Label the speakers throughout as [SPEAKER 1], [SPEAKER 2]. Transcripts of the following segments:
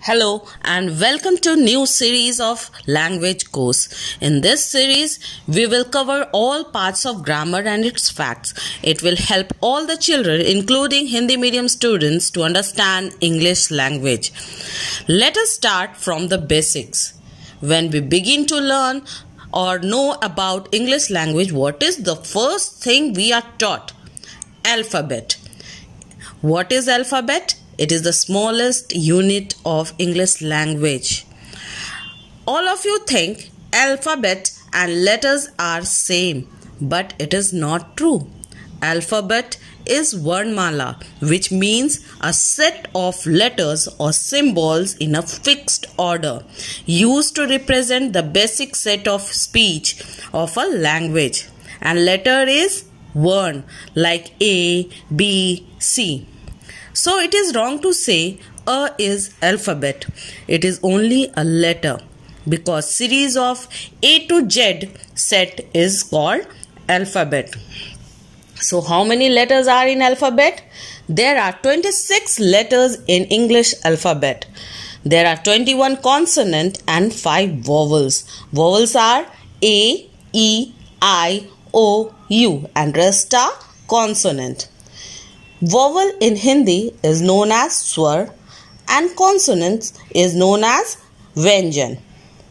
[SPEAKER 1] Hello and welcome to new series of language course. In this series, we will cover all parts of grammar and its facts. It will help all the children, including Hindi medium students, to understand English language. Let us start from the basics. When we begin to learn or know about English language, what is the first thing we are taught? Alphabet. What is alphabet? It is the smallest unit of English language. All of you think alphabet and letters are same, but it is not true. Alphabet is Varnmala, which means a set of letters or symbols in a fixed order, used to represent the basic set of speech of a language. And letter is Varn, like A, B, C. So it is wrong to say A is alphabet. It is only a letter, because series of A to Z set is called alphabet. So how many letters are in alphabet? There are 26 letters in English alphabet. There are 21 consonant and 5 vowels. Vowels are A, E, I, O, U, and rest are consonant. Vowel in Hindi is known as swar and consonants is known as vyanjan.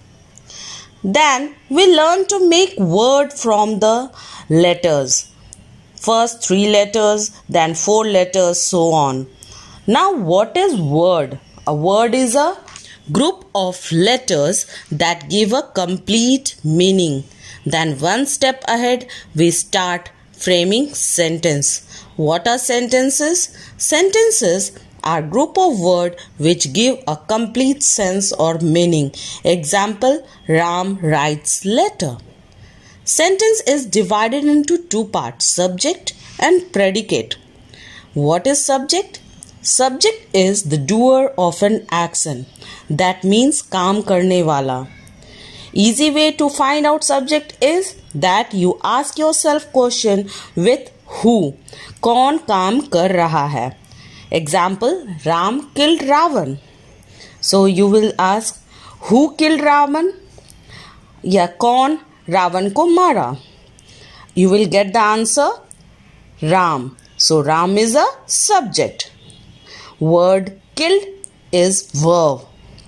[SPEAKER 1] Then we learn to make word from the letters. First 3 letters, then 4 letters, so on. Now what is word? A word is a group of letters that give a complete meaning. Then one step ahead we start framing sentence. What are sentences? Sentences are group of words which give a complete sense or meaning. Example, Ram writes letter. Sentence is divided into 2 parts, subject and predicate. What is subject? Subject is the doer of an action. That means kaam karne wala. Easy way to find out subject is that you ask yourself question with who. कौन काम कर रहा है? Example, Ram killed Ravan. So you will ask, who killed Ravan? या कौन रावण को मारा? You will get the answer, Ram. So Ram is a subject. Word killed is verb.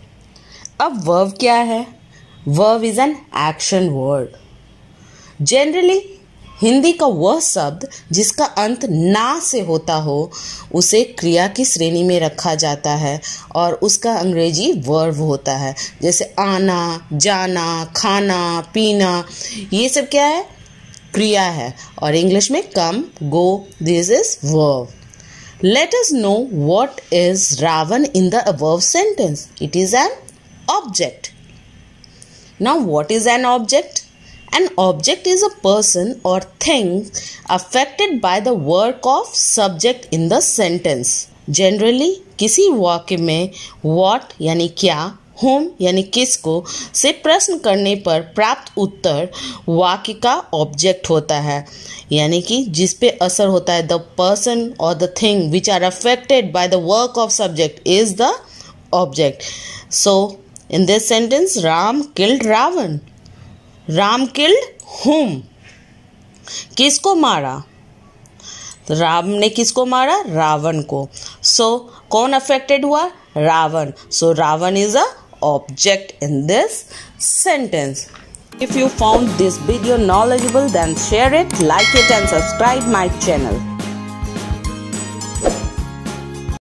[SPEAKER 1] अब verb क्या है? Verb is an action word. Generally Hindi का वह शब्द जिसका अंत ना से होता हो उसे क्रिया की श्रेणी में रखा जाता है और उसका अंग्रेजी वर्ब होता है. जैसे आना, जाना, खाना, पीना, ये सब क्या है? क्रिया है. और इंग्लिश में come, go, this is verb. Let us know what is Ravan in the above sentence. It is an object. Now what is an object? An object is a person or thing affected by the work of subject in the sentence. Generally, किसी वाक्य में what यानी क्या, whom यानी किसको से प्रश्न करने पर प्राप्त उत्तर वाक्य का ऑब्जेक्ट होता है, यानी कि जिस पे असर होता है. The person or the thing which are affected by the work of subject is the object. So, in this sentence, Ram killed Ravan. Ram killed whom? किसको मारा? राम ने किसको मारा? रावण को. सो कौन अफेक्टेड हुआ? Ravan. So Ravan is a object in this sentence. If you found this video knowledgeable, then share it, like it and subscribe my channel.